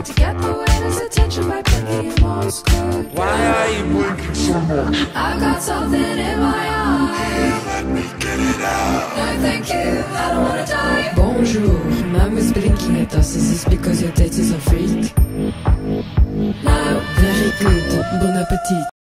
to get the waiter's attention by picking Morse code. Why are you blinking so much? I've got something in my eye. Let me get it out. No thank you, I don't wanna die. Bonjour, mom is blinking at us. Is this because your date is a freak? No. Very good, bon appetit.